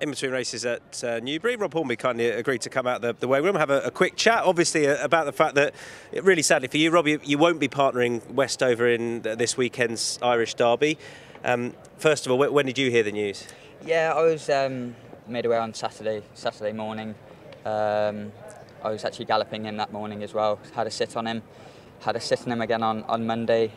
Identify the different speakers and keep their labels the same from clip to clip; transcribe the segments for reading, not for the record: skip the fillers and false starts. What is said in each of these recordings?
Speaker 1: In between races at Newbury, Rob Hornby kindly agreed to come out the weighing room, have a quick chat, obviously, about the fact that, really sadly for you, Rob, you won't be partnering Westover in this weekend's Irish Derby. First of all, when did you hear the news?
Speaker 2: Yeah, I was made aware on Saturday morning. I was actually galloping him that morning as well. Had a sit on him. Had a sit on him again on Monday.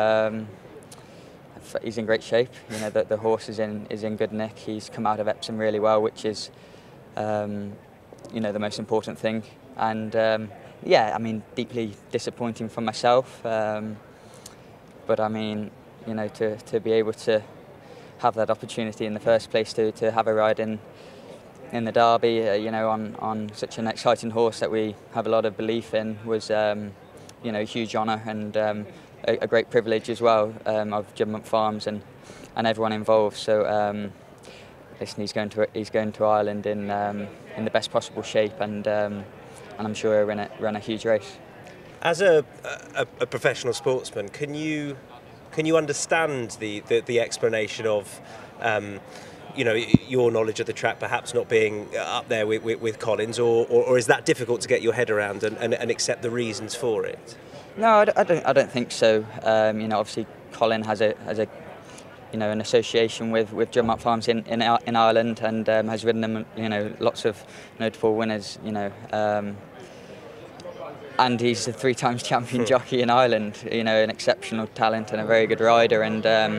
Speaker 2: He's in great shape. You know, the horse is in good nick. He's come out of Epsom really well, which is, you know, the most important thing. And yeah, I mean, deeply disappointing for myself. But I mean, you know, to be able to have that opportunity in the first place to have a ride in the Derby, you know, on such an exciting horse that we have a lot of belief in was, you know, a huge honour and a great privilege as well of Jumpman Farms and everyone involved. So listen, he's going to Ireland in the best possible shape, and I'm sure he'll run a huge race.
Speaker 1: As a professional sportsman, can you understand the explanation of you know, your knowledge of the track perhaps not being up there with Colin's, or is that difficult to get your head around and accept the reasons for it?
Speaker 2: No, I don't think so. You know, obviously Colin has a you know, an association with Jumpman Farms in Ireland, and has ridden them, you know, lots of notable winners. You know, and he's a 3 times champion jockey in Ireland. You know, an exceptional talent and a very good rider. And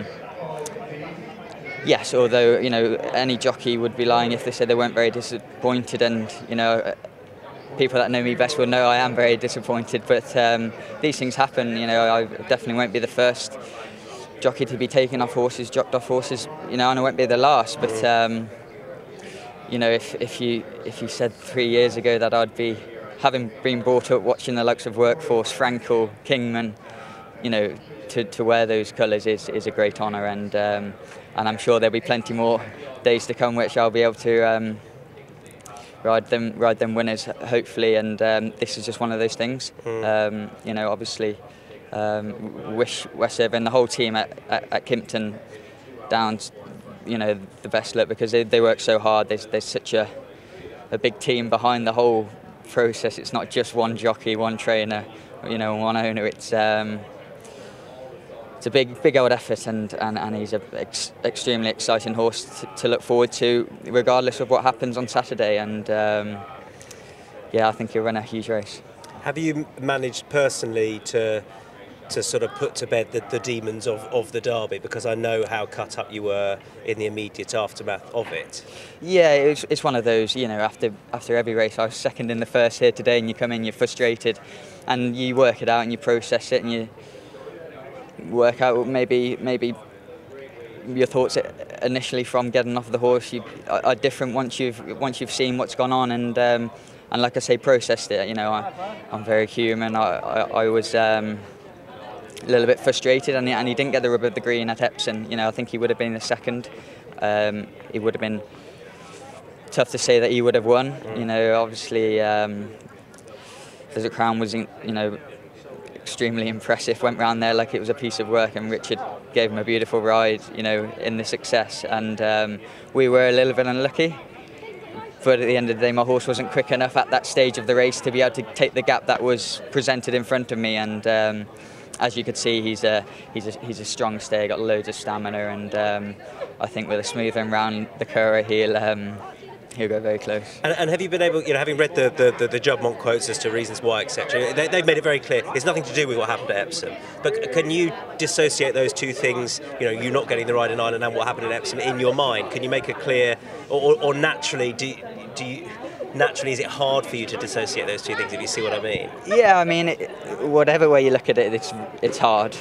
Speaker 2: yes, although, you know, any jockey would be lying if they said they weren't very disappointed, and, you know, people that know me best will know I am very disappointed, but these things happen. You know, I definitely won't be the first jockey to be taken off horses, dropped off horses, you know, and I won't be the last. But you know, if you said 3 years ago that I'd be, having been brought up watching the likes of Workforce, Frankel, Kingman, you know, to wear those colours is a great honour, and I'm sure there'll be plenty more days to come which I'll be able to ride them winners, hopefully, and this is just one of those things. You know, obviously, wish Westover and the whole team at Kimpton Downs, you know, the best luck, because they work so hard. There's such a big team behind the whole process. It's not just one jockey, one trainer, you know, one owner. It's a big old effort, and he's an extremely exciting horse to look forward to, regardless of what happens on Saturday. And yeah, I think he'll run a huge race.
Speaker 1: Have you managed personally to sort of put to bed the demons of the Derby? Because I know how cut up you were in the immediate aftermath of it.
Speaker 2: Yeah, it's one of those, you know, after every race. I was second in the first here today, and you come in, you're frustrated, and you work it out and you process it, and you work out maybe your thoughts initially from getting off the horse are different once you've seen what's gone on, and like I say, processed it. You know, I'm very human. I was a little bit frustrated, and he didn't get the rub of the green at Epsom. You know, I think he would have been the second. It would have been tough to say that he would have won. You know, obviously, Desert Crown was, you know, extremely impressive, went round there like it was a piece of work, and Richard gave him a beautiful ride, you know, in the success, and we were a little bit unlucky, but at the end of the day my horse wasn't quick enough at that stage of the race to be able to take the gap that was presented in front of me, and as you could see, he's a strong stay, got loads of stamina, and I think with a smoothing round the Curragh, he'll go very close.
Speaker 1: And have you been able, you know, having read the Jumpman quotes as to reasons why, etc., they've made it very clear it's nothing to do with what happened at Epsom. But can you dissociate those two things, you know, you not getting the ride in Ireland and what happened in Epsom, in your mind? Can you make it clear, or naturally, naturally is it hard for you to dissociate those two things, if you see what I mean?
Speaker 2: Yeah, I mean, whatever way you look at it, it's hard.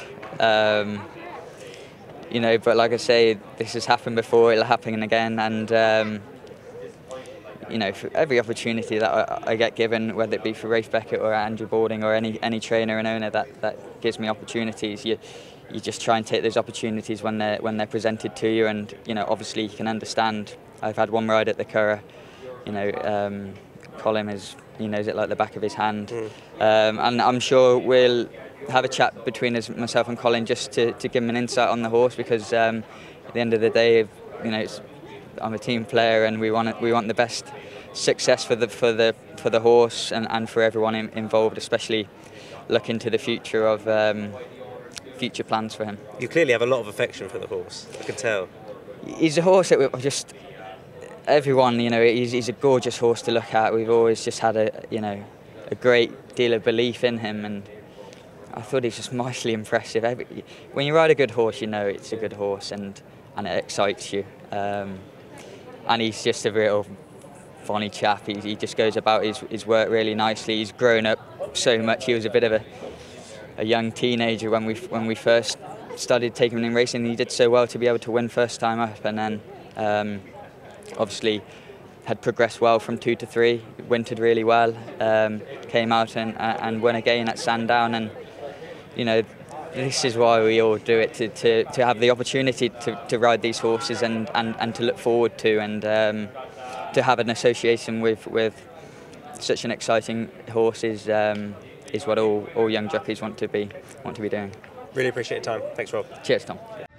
Speaker 2: You know, but like I say, this has happened before, it'll happen again, and you know, for every opportunity that I get given, whether it be for Rafe Beckett or Andrew Balding or any trainer and owner that gives me opportunities, you just try and take those opportunities when they're presented to you. And, you know, obviously you can understand. I've had one ride at the Curragh. You know, Colin he knows it like the back of his hand, and I'm sure we'll have a chat between myself and Colin just to give him an insight on the horse, because at the end of the day, you know, it's I'm a team player, and we want the best success for the horse and for everyone involved, especially looking to the future of future plans for him.
Speaker 1: You clearly have a lot of affection for the horse, I can tell.
Speaker 2: He's a horse that everyone, he's a gorgeous horse to look at. We've always just had a great deal of belief in him, and I thought he's just mightily impressive. When you ride a good horse, you know it's a good horse, and it excites you. And he's just a real funny chap. He just goes about his work really nicely. He's grown up so much. He was a bit of a young teenager when we first started taking him in racing. He did so well to be able to win first time up, and then obviously had progressed well from 2 to 3, wintered really well, came out and won again at Sandown. And this is why we all do it, to have the opportunity to ride these horses and to look forward to, and to have an association with such an exciting horse is what all young jockeys want to be doing.
Speaker 1: Really appreciate your time. Thanks, Rob.
Speaker 2: Cheers, Tom.